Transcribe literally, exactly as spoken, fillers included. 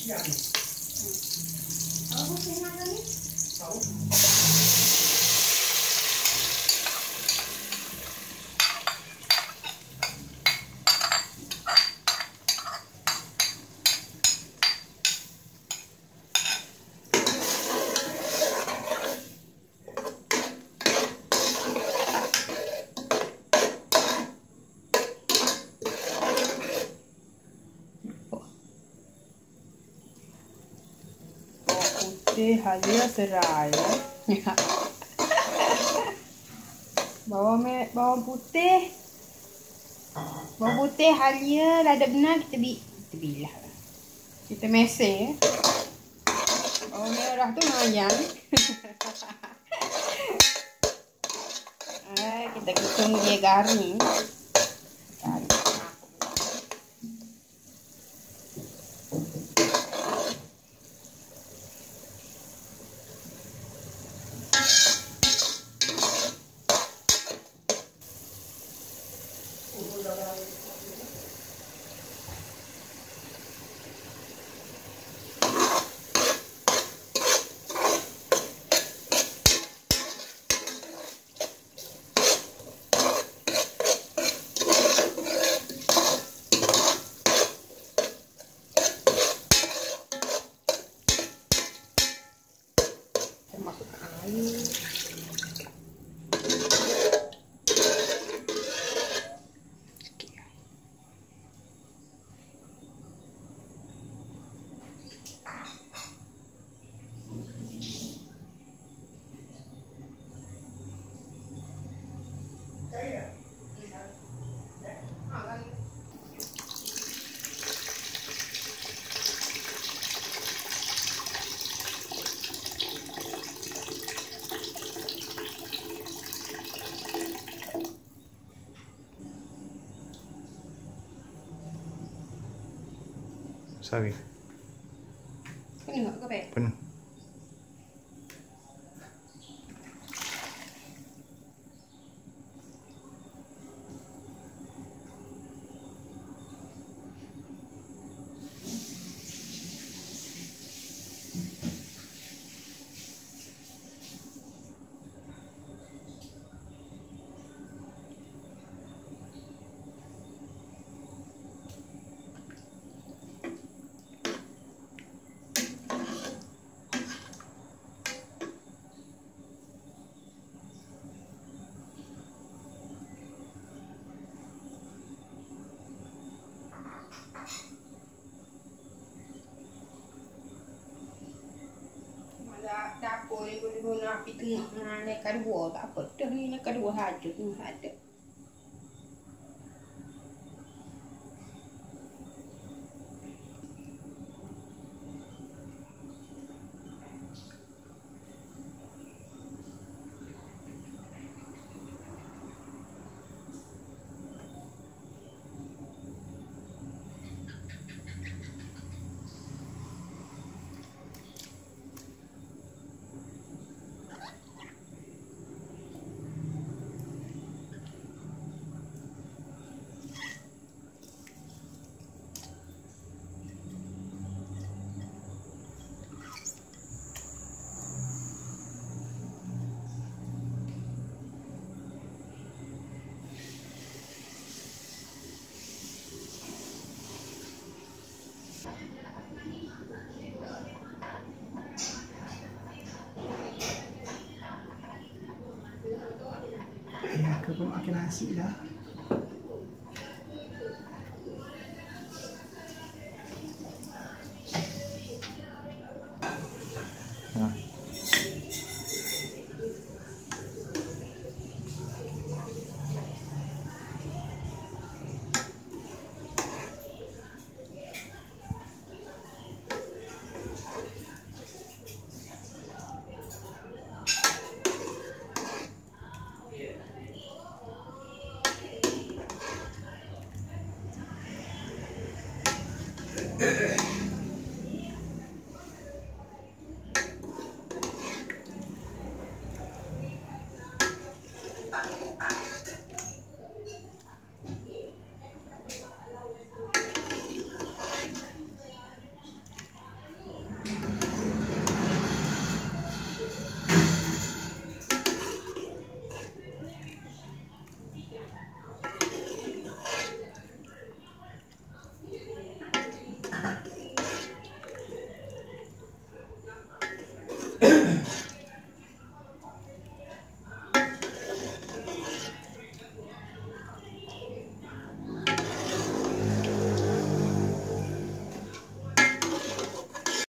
Apa putih nak ni? Tahu. Putih halia serai. Bawang me bawang putih. Bawang putih halia dah ada benar kita bi kita bilah. Kita meseh. Bawang merah tu mayang. Ah, kita tunggu dia garing. Masukkan air. Sorry. Penuh ke apa? Penuh. Dapur ni boleh guna api tengah nah, naik kedua tak apa dah ni naik kedua saja tu ada. Ya, kau makan nasi dah. Ha. Yeah.